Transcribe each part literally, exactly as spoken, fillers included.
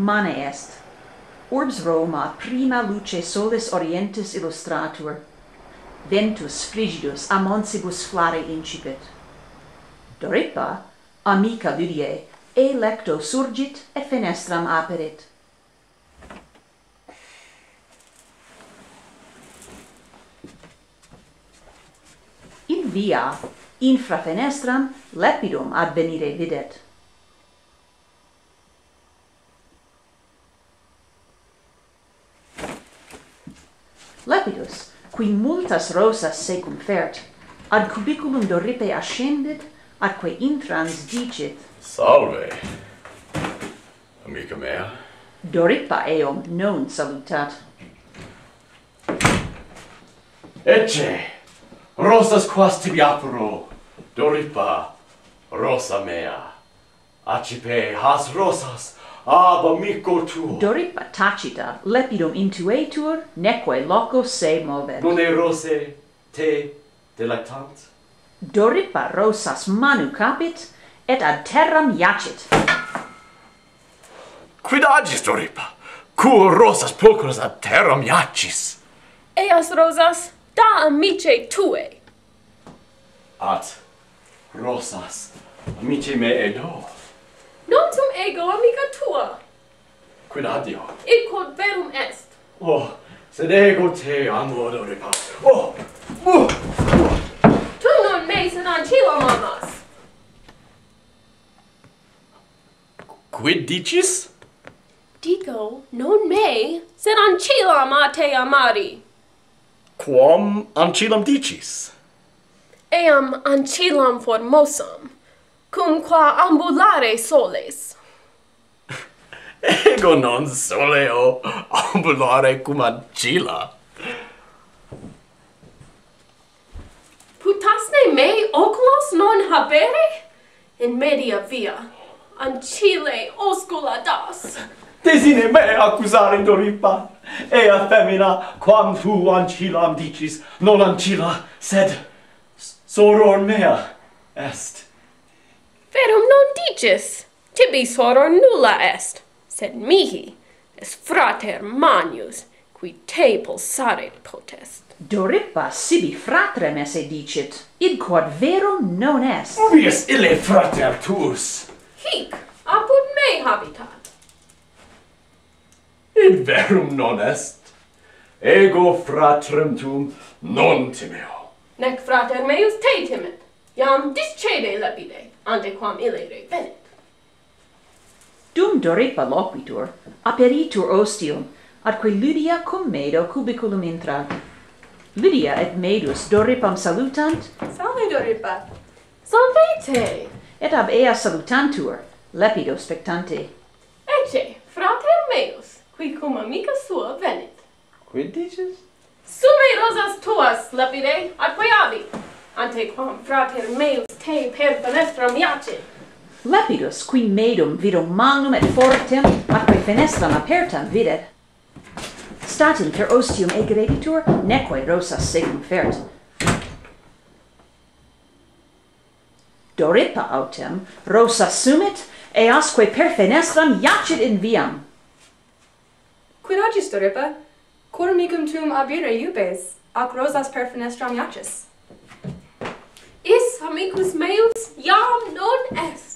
mane est. Orbs Roma prima luce solis orientis illustratur. Ventus frigidus a monsibus flare incipit. Doripa, amica Lydiae, e lecto surgit et fenestram aperit. In via, infra fenestram, lepidum advenire videt. Lepidus, qui multas rosas secum fert, ad cubiculum Doripae ascendit, atque intrans dicit: Salve, amica mea. Doripa eum non salutat. Ecce, rosas quas tibi apero, Doripa, rosa mea. Accipe has rosas, ab amico tuo. Doripa tacita lepidum intuetur, neque loco se movet. Non e rose te delectant? Doripa rosas manu capit, et ad terram iacit. Quid agis, Doripa? Quo rosas pulchras ad terram iacis? Eas rosas, da amice tue. At rosas, amice me edo. Non sum ego amica tua. Quid adio? Id quod verum est. Oh, sed ego te amo, Doripa. Oh, oh, oh. Tu non me sed ancillam amas. Quid dicis? Dico, non me, sed ancillam a te amari. Quam ancillam dicis? Eam ancillam formosam, cum qua ambulare soles. Ego non soleo ambulare cum ancilla. Putasne me oculos non habere? In media via, ancille oscula das. Desine me accusare, Doripa. Ea femina, quam tu ancillam dicis, non ancilla, sed soror mea est. Verum non dicis, tibi soror nulla est, sed mihi est frater Manius, qui te pulsare potest. Doripa sibi fratrem esse dicit, id quod verum non est. Ubius ille frater tuus? Hic, apud me habitat. Id verum non est. Ego fratrem tuum non timeo. Nec frater meus te timet, iam discede lepide, ante quam ille revenit. Dum Doripa loquitur, aperitur ostium, atque Lydia cum medo cubiculum intrat. Lydia et medus Doripam salutant, Salve, Doripa. Salve te. et ab ea salutantur, lepido spectante. Ecce, frater meus, qui cum amica sua venit. Quid dicis? Sume rosas tuas, lepide, atque abi, ante quam frater meus te per fenestram iacit. Lepidus, qui medum vidum magnum et fortem, atque fenestram apertam videt. Statim per ostium egreditur, neque rosas secum fert. Doripa autem, rosas sumit, easque per fenestram iacit in viam. Quid agis, Doripa? Quod amicum tuum abire iubes, ac rosas per fenestram iacis. Is amicus meus iam non est.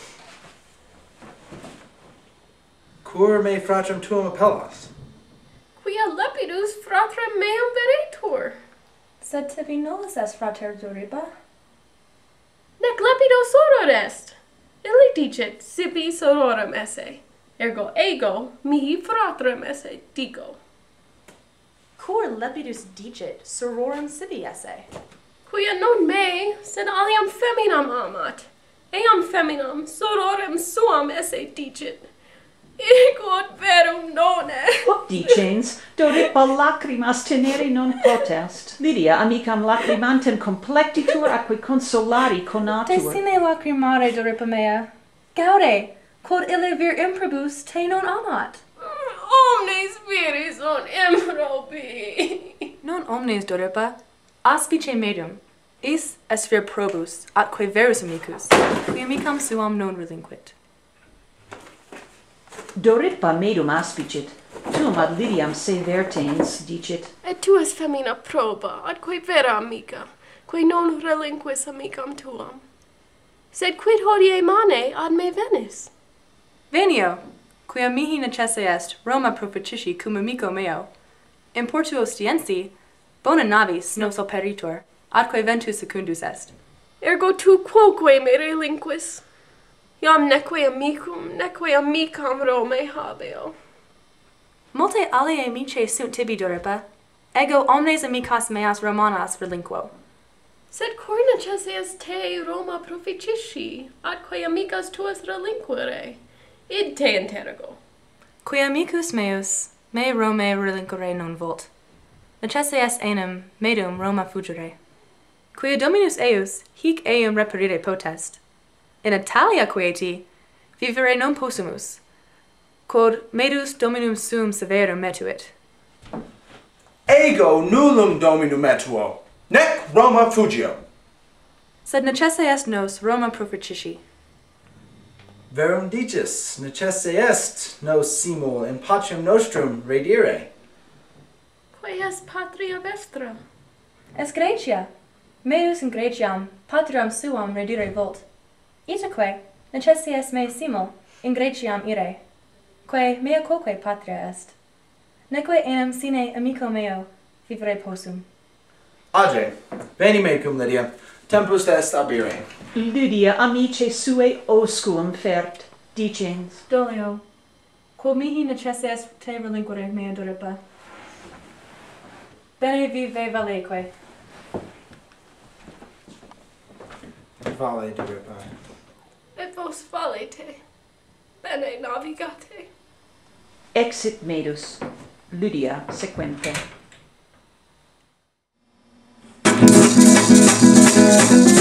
Cur me fratrem tuum appellas? Quia lepidus fratrem meum veretur. Sed tibi nullus est, frater Doripa. Nec lepido soror est. Ille dicit sibi sororum esse. Ergo ego mihi fratrem esse dico. Cur lepidus dicit sororum sibi esse. Quia non me, sed aliam feminam amat. Eam feminam sororem suam esse dicit. Ego verum non est. Hoc dicens, Doripa lacrimas tenere non potest. Lydia amicam lacrimantem complectitur atque consolari conatur. Desine lacrimare, Doripa mea. Gaude, quod ille vir improbus te non amat. Omnes viris sunt improbi. Non omnes, Doripa. Aspice medium. Is est vir probus, atque verus amicus, qui amicam suam non relinquit. Dorippa medum aspicit, tum ad Lydiam se vertens dicit. Et tuas femina proba, adque vera amica, quae non relinquis amicam tuam. Sed quid hodie mane ad me venis? Venio, quia mihi necesse est Roma proficici cum amico meo. In portu ostiensi, bona navis nos operitur, atque ventus secundus est. Ergo tu quoque me relinquis. Iam neque amicum, neque amicam Romae habeo. Multe aliae amicae sunt tibi, Dorippa. Ego omnes amicas meas Romanas relinquo. Sed cor necesse est te Roma proficici, atque amicas tuas relinquere? Id te interrogo. Qui amicus meus, me Romae relinquere non vult. Necesse est enim, medum Roma fugere. Quia Dominus eius, hic eum reperire potest. In Italia quieti, vivere non possumus, quod medus Dominum suum severum metuit. Ego nullum Dominum metuo, nec Roma fugio. Sed necesse est nos Roma proficici. Verum dicis, necesse est nos simul in patriam nostrum redire. Quae est patria vestra? Est Graecia. Medus in Graeciam patriam suam redire vult. Itaque necesse est me simul in Graeciam ire, quae mea quoque patria est. Neque enim sine amico meo vivere possum. Age, veni me cum Lydia, tempus est abire. Lydia amice sue oscuum fert, dicens. Dolio, quod mihi necesse est te relinquere mea Dorippa. Bene vive valeque. Vale, Dorippa. Et vos valete, bene navigate. Exit medus, Lydia sequente.